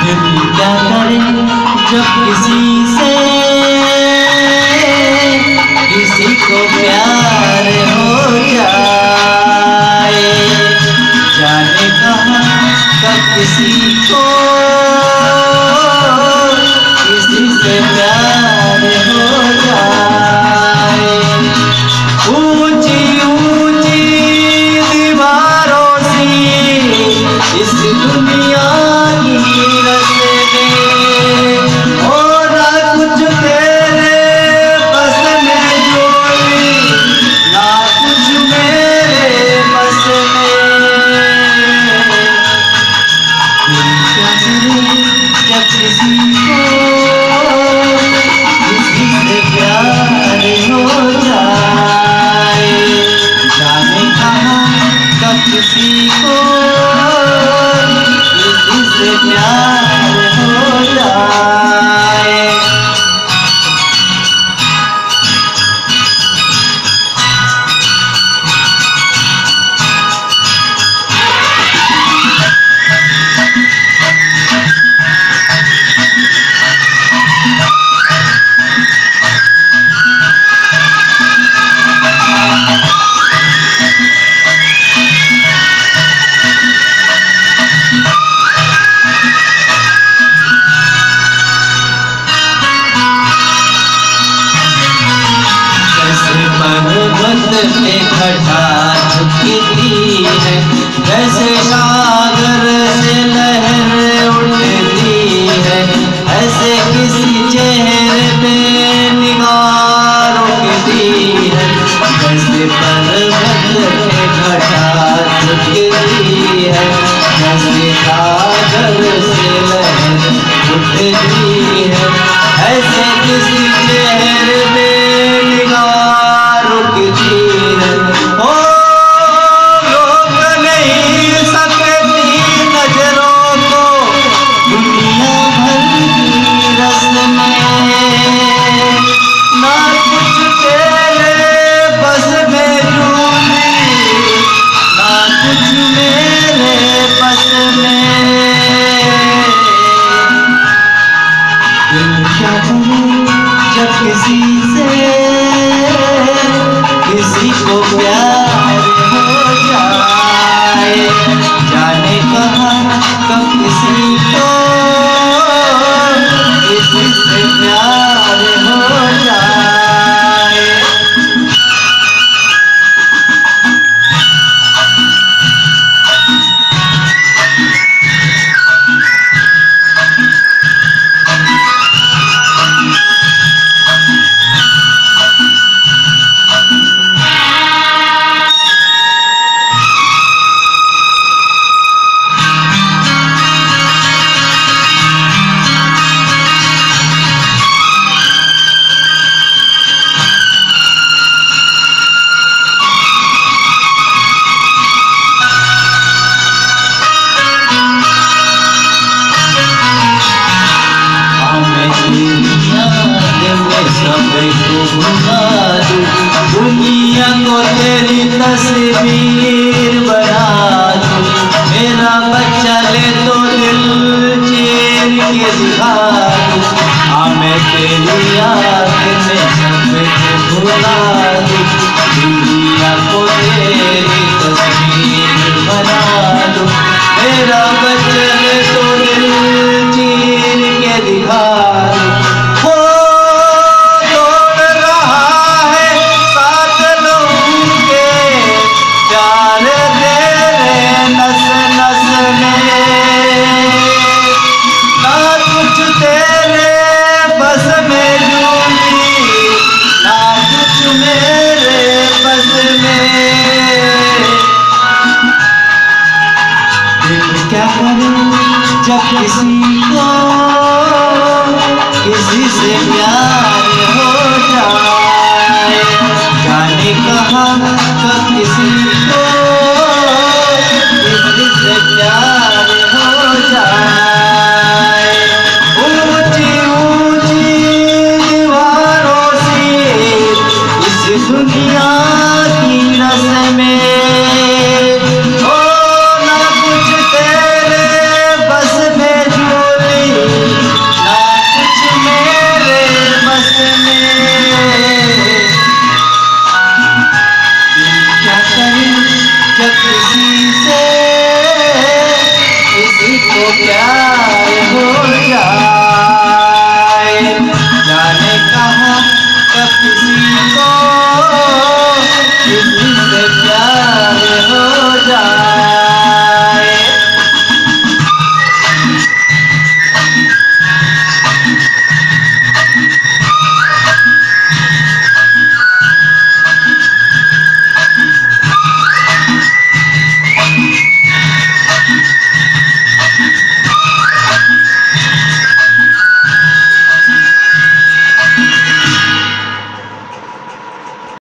क्या करे जब किसी को प्यार हो जाए, जाने कहाँ कब किसी को किसी से प्यार हो जाए। ऊंची ऊंची दीवारों सी इस दुनिया की रस्ते और कुछ तेरे बस में जोड़ी, ना कुछ मेरे बस में। क्या करे जब किसी को किसी से प्यार हो जाए, जाने कहाँ कब किसी को किसी से प्यार हो जाए। पर्वत पे घटा झुकती है, वैसे सागर से लहर उठती है, ऐसे किसी चेहरे पे निगाह रुकती है। वैसे पर्वत पे घटा झुकती है, वैसे सागर से लहर उठती है, ऐसे किसी चेहरे पे जब किसी को प्यार हो जाए, जाने कहाँ कब किसी को किसी से प्यार हो जाए। दुनिया को तेरी तस्वीर बना दूं, मेरा बच्चा ले तो दिल चीर के दिखा दूं। हाँ मैं तेरी याद में सब भुला दूं, दुनिया को तेरी तस्वीर बना दूं, मेरा बच्चा ले तो दिल चीर के दिखा दूं। क्या करें जब किसी को किसी से प्यार हो जाए, जाने कहाँ कब किसी को किसी से प्यार हो जाए। ऊंची ऊंची दीवारों से इस दुनिया की रस्म में बस में झूली, प्यारे